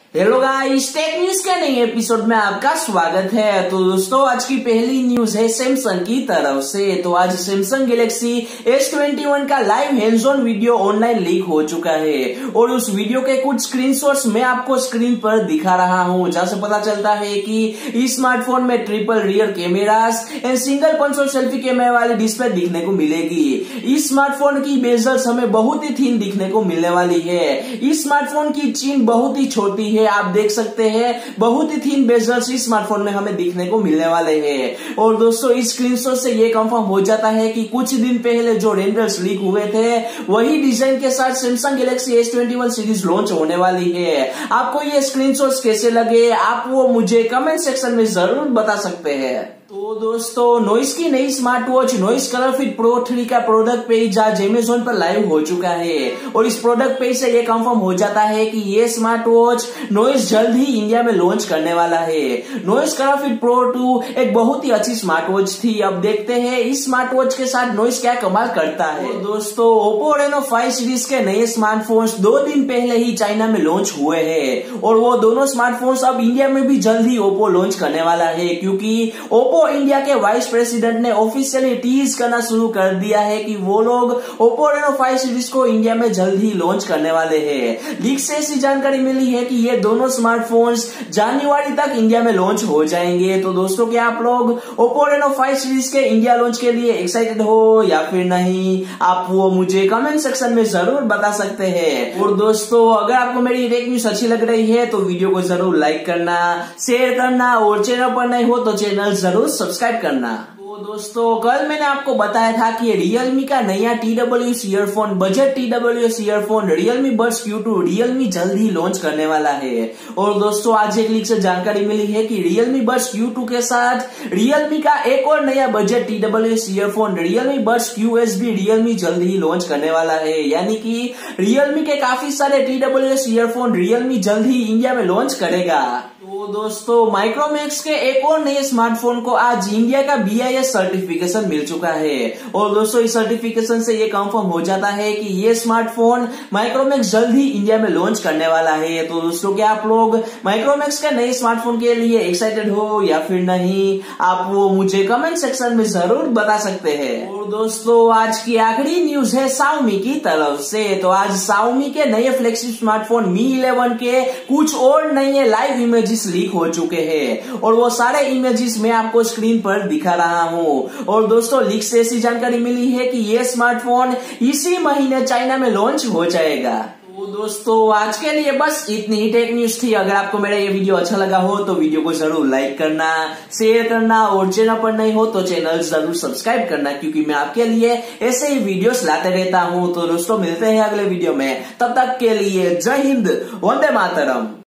Hello guys, tech news के नए episode में आपका स्वागत है। तो दोस्तों, आज की पहली न्यूज है सैमसंग की तरफ से। तो आज सैमसंग गैलेक्सी S21 का live hands on video online leak हो चुका है और उस वीडियो के कुछ स्क्रीनशॉट्स मैं आपको स्क्रीन पर दिखा रहा हूं, जहां से पता चलता है कि इस स्मार्टफोन में triple rear cameras and single punch selfie camera वाली डिस्प्ले दिखने को मिलेगी। इस स्मार्टफोन की बेजल्स हमें बहुत ही थिन दिखने को मिलने वाली है। इस स्मार्टफोन की चीन बहुत ही छोटी है, आप देख सकते हैं बहुत ही थिन बेजल्स इस स्मार्टफोन में हमें दिखने को मिलने वाले हैं। और दोस्तों, इस स्क्रीनशॉट से ये कंफर्म हो जाता है कि कुछ दिन पहले जो रेंडर्स लीक हुए थे वही डिजाइन के साथ Samsung Galaxy S21 series launch होने वाली है। आपको ये स्क्रीनशॉट्स कैसे लगे, आप वो मुझे कमेंट सेक्शन में जरूर बता सकते हैं। तो दोस्तों, नॉइस की नई smart watch Noise Color Fit Pro 3 का प्रोडक्ट पेज आज अमेजोन पर लाइव हो चुका है और इस प्रोडक्ट पेज से ये कंफर्म हो जाता है कि ये स्मार्ट वॉच नॉइस जल्द ही इंडिया में लॉन्च करने वाला है। नॉइस कलर फिट प्रो 2 एक बहुत ही अच्छी स्मार्ट वॉच थी। अब देखते हैं इस स्मार्ट वॉच के साथ नॉइस क्या कमाल करता है। दोस्तों, ओप्पो रेनो 5 सीरीज के नए स्मार्टफोन्स 2 दिन पहले ही चाइना में लॉन्च हुए हैं और वो दोनों स्मार्टफोन्स अब इंडिया में भी जल्द ही ओप्पो लॉन्च करने वाला है, क्योंकि ओप्पो इंडिया के वाइस प्रेसिडेंट ने ऑफिशियली टीज करना शुरू कर दिया है कि वो लोग ओप्पो रेनो 5 सीरीज को इंडिया में जल्द ही लॉन्च करने वाले हैं। लीक से ऐसी जानकारी मिली है कि ये दोनों स्मार्टफोन्स जनवरी तक इंडिया में लॉन्च हो जाएंगे। तो दोस्तों, क्या आप लोग ओप्पो रेनो 5 सीरीज के इंडिया लॉन्च के लिए एक्साइटेड हो या फिर नहीं, आप वो मुझे कमेंट सेक्शन में जरूर बता सकते हैं। और दोस्तों, अगर आपको मेरी टेक न्यूज अच्छी लग रही है तो वीडियो को जरूर लाइक करना, शेयर करना और चैनल पर नहीं हो तो चैनल जरूर सब्सक्राइब करना। तो दोस्तों, कल मैंने आपको बताया था कि रियलमी का नया TWS earphone, budget TWS earphone Realme Buds Q2 Realme जल्द ही लॉन्च करने वाला है। और दोस्तों, आज एक लीक से जानकारी मिली है कि रियलमी बड्स Q2 के साथ रियलमी का एक और नया budget TWS earphone Realme Buds QS भी रियलमी जल्द ही लॉन्च करने वाला है। यानी कि रियलमी के काफी सारे TWS ईयरफोन रियलमी जल्द ही इंडिया में लॉन्च करेगा। तो दोस्तों, माइक्रोमैक्स के एक और नए स्मार्टफोन को आज इंडिया का BIS सर्टिफिकेशन मिल चुका है और दोस्तों, इस सर्टिफिकेशन से ये कंफर्म हो जाता है कि ये स्मार्टफोन माइक्रोमैक्स जल्द ही इंडिया में लॉन्च करने वाला है। तो दोस्तों, क्या आप लोग माइक्रोमैक्स के नए स्मार्टफोन के लिए एक्साइटेड हो या फिर नहीं, आप वो मुझे कमेंट सेक्शन में जरूर बता सकते हैं। और दोस्तों, आज की आखिरी न्यूज है Xiaomi की तरफ से। तो आज Xiaomi के नए फ्लैगशिप स्मार्टफोन Mi 11 के कुछ और नए लाइव इमेजेस लीक हो चुके हैं और वो सारे इमेजेस मैं आपको स्क्रीन पर दिखा रहा हूं। और दोस्तों, लीक से ऐसी जानकारी मिली है कि ये स्मार्टफोन इसी महीने चाइना में लॉन्च हो जाएगा। तो दोस्तों, आज के लिए बस इतनी ही टेक न्यूज थी। अगर आपको मेरा ये वीडियो अच्छा लगा हो तो वीडियो को जरूर लाइक करना, शेयर करना और चैनल पर नहीं हो तो चैनल जरूर सब्सक्राइब करना, क्योंकि मैं आपके लिए ऐसे ही वीडियोस लाते रहता हूं। तो दोस्तों, मिलते हैं अगले वीडियो में, तब तक के लिए जय हिंद, वंदे मातरम।